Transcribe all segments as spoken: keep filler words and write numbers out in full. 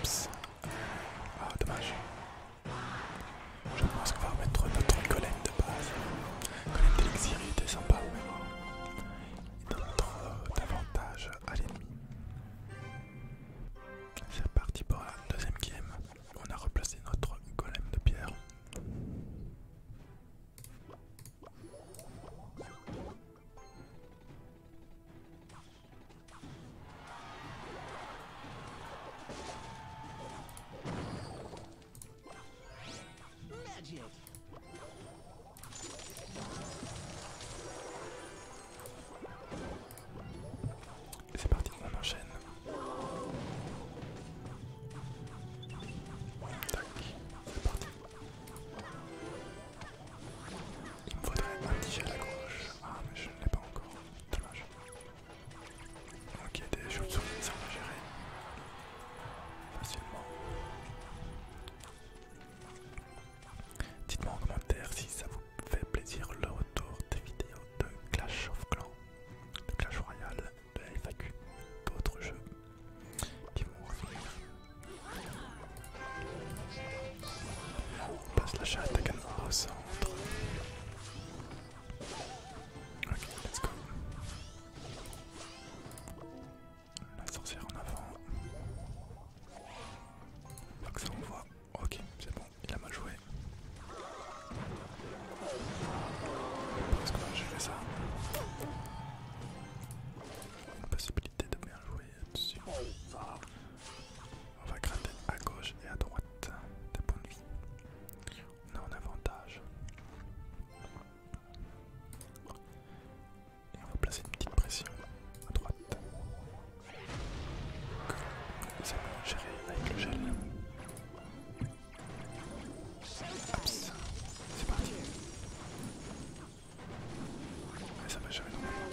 Oups. Ah, dommage. Je pense qu'on va remettre notre golem de base. Golem d'élixir, il était sympa, mais il donne trop d'avantages à l'ennemi. C'est parti pour la deuxième game. On a replacé notre golem de pierre. C'est parti, on enchaîne. Tac, c'est parti. Il me faudrait un petit gel à gauche. Ah, mais je ne l'ai pas encore. Dommage. Ok, des choses sur ça va gérer facilement. Dites-moi en commentaire si ça vous fait plaisir le retour des vidéos de Clash of Clans, de Clash Royale, de F A Q, d'autres jeux qui vont revenir. On passe la charrette à canne au centre. Ok, let's go. La sorcière en avant. Faut que ça envoie. Ok, c'est bon, il a mal joué. Est-ce qu'on va gérer ça? Une possibilité de bien jouer dessus. On va gratter à gauche et à droite des points de vie. On a un avantage. Et on va placer une petite pression à droite. C'est bon, gérer avec le gel. Hops, c'est parti. Et ça va gérer normalement.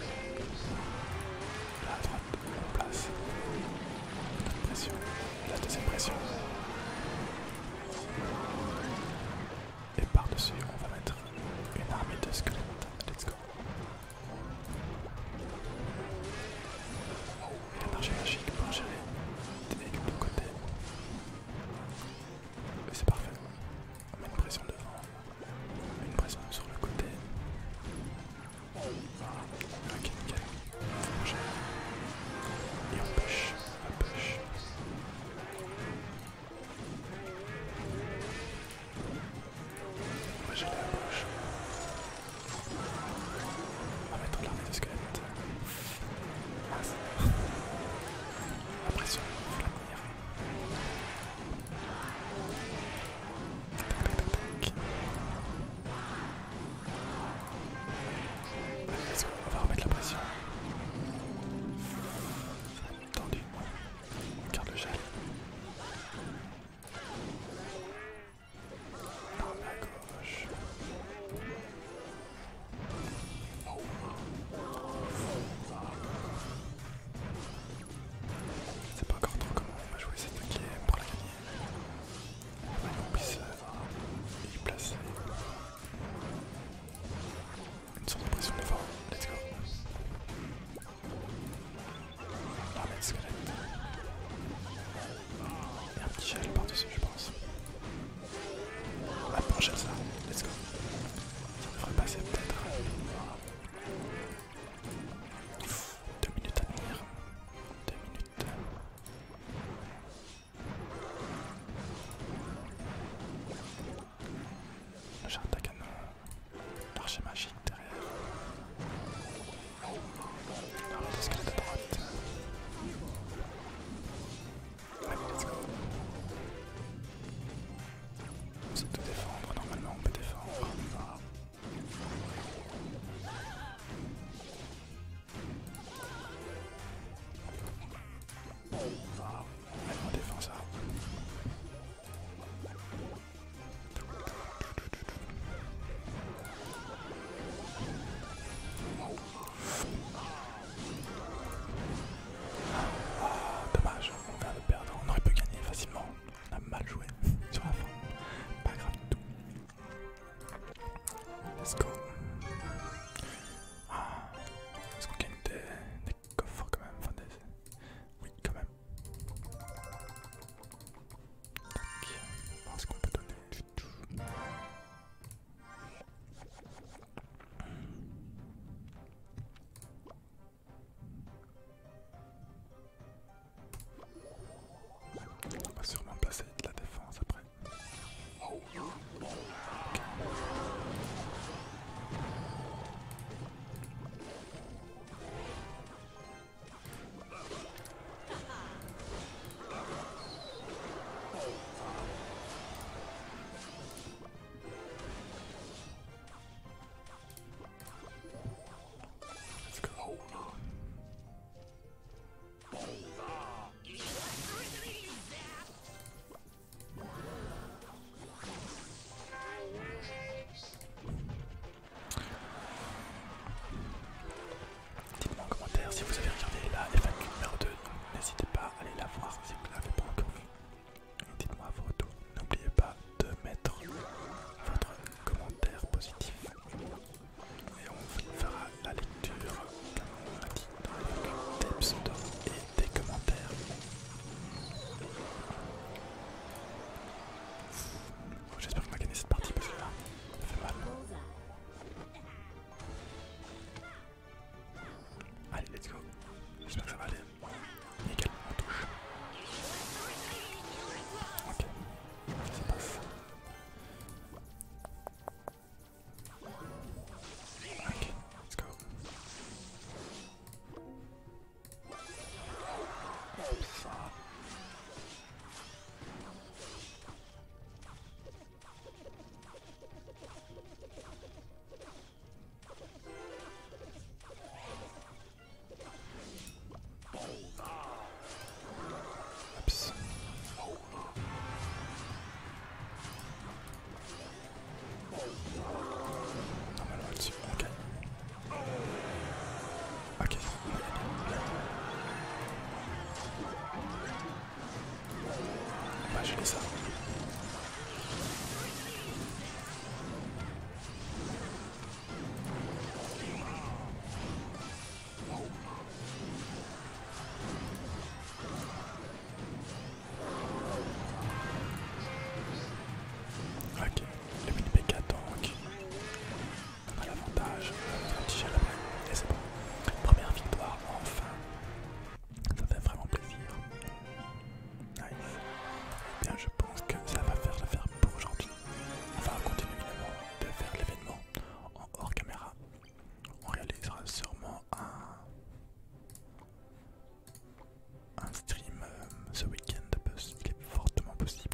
Là à droite, on place notre pression, la deuxième pression. Et par-dessus, on va mettre une armée de squelettes. Let's go. Et l'énergie magique pour gérer des deux côtés. Et c'est parfait. On met une pression devant, une pression sur le côté. Ok, nickel. On gère. Et on push, on push. On va gérer à gauche. On va mettre l'armée de squelettes. Ah, la pression, il faut la tenir. Tac, tac, tac, tac. Let's go, on va remettre la pression. Ça va être tendu. On garde le gel. Non, mais à gauche. C'est pas encore trop comment on va jouer cette game pour la gagner. On va qu'on puisse y placer une sorte de pression devant. Let's go. L'armée de squelette. Et un petit gel par-dessus, je pense. Ah, bon gel ça. Let's go. Ça devrait passer peut-être. Deux minutes à tenir. Deux minutes. Le char à canon. L'archer magique derrière. L'armée de squelette à droite. Allez, let's go. On sait tout défendre normalement. je l'ai ça. Ok, le mini P K donc. On a l'avantage, on va tiger la balle et c'est bon. Première victoire, enfin. Ça fait vraiment plaisir. Nice. Eh bien, je pense que ça va faire l'affaire pour aujourd'hui. On va continuer évidemment de faire l'événement en hors caméra. On réalisera sûrement un, un stream euh, ce week-end, il est fortement possible.